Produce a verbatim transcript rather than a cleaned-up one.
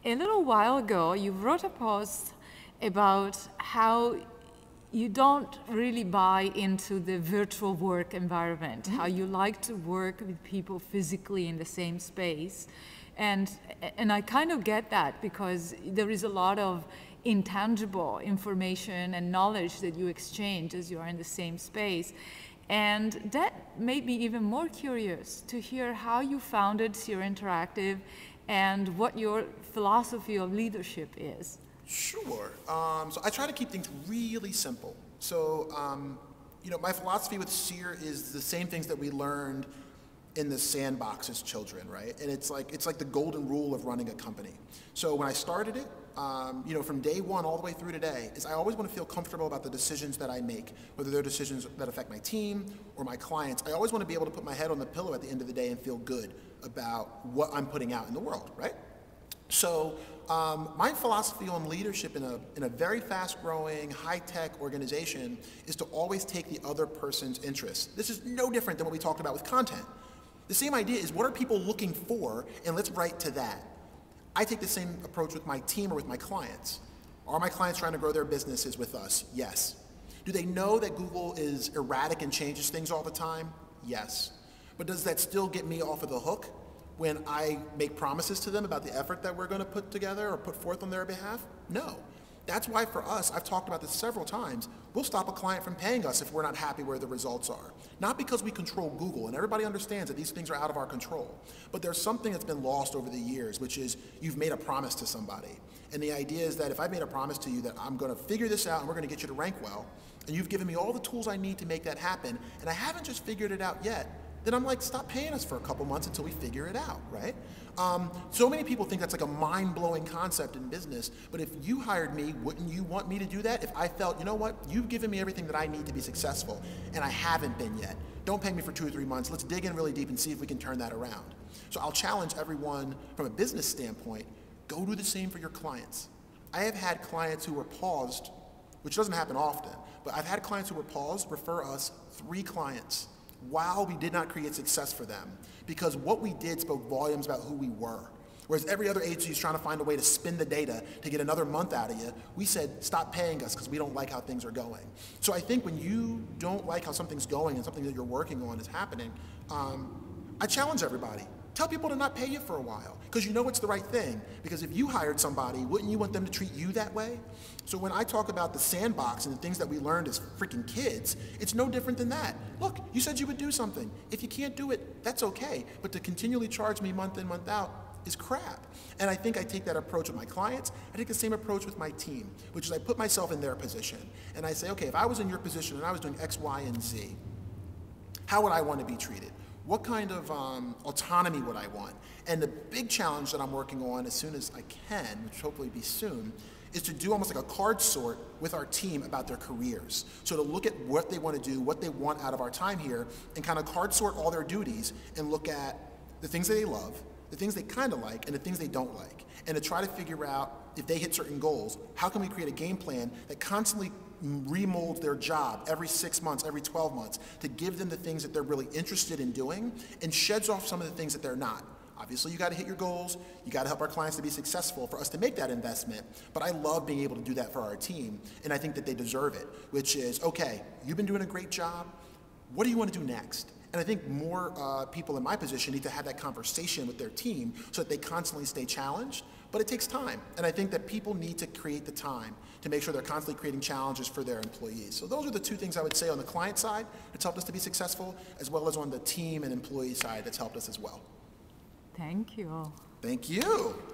a little while ago, you wrote a post about how you don't really buy into the virtual work environment, mm-hmm. how you like to work with people physically in the same space. And, and I kind of get that, because there is a lot of intangible information and knowledge that you exchange as you are in the same space. And that made me even more curious to hear how you founded Sierra Interactive and what your philosophy of leadership is. Sure. Um, so I try to keep things really simple. So, um, you know, my philosophy with Sierra is the same things that we learned in the sandbox as children, right? And it's like it's like the golden rule of running a company. So when I started it, um, you know, from day one all the way through today, is I always want to feel comfortable about the decisions that I make, whether they're decisions that affect my team or my clients. I always want to be able to put my head on the pillow at the end of the day and feel good about what I'm putting out in the world, right? So um, my philosophy on leadership in a, in a very fast-growing, high-tech organization is to always take the other person's interests. This is no different than what we talked about with content. The same idea is, what are people looking for, and let's write to that. I take the same approach with my team or with my clients. Are my clients trying to grow their businesses with us? Yes. Do they know that Google is erratic and changes things all the time? Yes. But does that still get me off of the hook when I make promises to them about the effort that we're going to put together or put forth on their behalf? No. That's why for us, I've talked about this several times, we'll stop a client from paying us if we're not happy where the results are. Not because we control Google, and everybody understands that these things are out of our control, but there's something that's been lost over the years, which is you've made a promise to somebody. And the idea is that if I made a promise to you that I'm going to figure this out and we're going to get you to rank well, and you've given me all the tools I need to make that happen, and I haven't just figured it out yet, then I'm like, stop paying us for a couple months until we figure it out, right? Um, so many people think that's like a mind-blowing concept in business, but if you hired me, wouldn't you want me to do that? If I felt, you know what, you've given me everything that I need to be successful, and I haven't been yet. Don't pay me for two or three months. Let's dig in really deep and see if we can turn that around. So I'll challenge everyone from a business standpoint, go do the same for your clients. I have had clients who were paused, which doesn't happen often, but I've had clients who were paused refer us three clients while we did not create success for them, because what we did spoke volumes about who we were. Whereas every other agency is trying to find a way to spin the data to get another month out of you, we said, stop paying us because we don't like how things are going. So I think when you don't like how something's going and something that you're working on is happening, um, I challenge everybody. Tell people to not pay you for a while, because you know it's the right thing. Because if you hired somebody, wouldn't you want them to treat you that way? So when I talk about the sandbox and the things that we learned as freaking kids, it's no different than that. Look, you said you would do something. If you can't do it, that's okay. But to continually charge me month in, month out is crap. And I think I take that approach with my clients. I take the same approach with my team, which is I put myself in their position. And I say, okay, if I was in your position and I was doing X, Y, and Z, how would I want to be treated? What kind of um, autonomy would I want? And the big challenge that I'm working on as soon as I can, which hopefully be soon, is to do almost like a card sort with our team about their careers. So to look at what they want to do, what they want out of our time here, and kind of card sort all their duties and look at the things that they love, the things they kind of like, and the things they don't like. And to try to figure out if they hit certain goals, how can we create a game plan that constantly remold their job every six months, every twelve months, to give them the things that they're really interested in doing and sheds off some of the things that they're not. Obviously, you got to hit your goals. You got to help our clients to be successful for us to make that investment. But I love being able to do that for our team, and I think that they deserve it, which is, okay, you've been doing a great job. What do you want to do next? And I think more uh, people in my position need to have that conversation with their team so that they constantly stay challenged. But it takes time. And I think that people need to create the time to make sure they're constantly creating challenges for their employees. So those are the two things I would say on the client side that's helped us to be successful, as well as on the team and employee side that's helped us as well. Thank you. Thank you.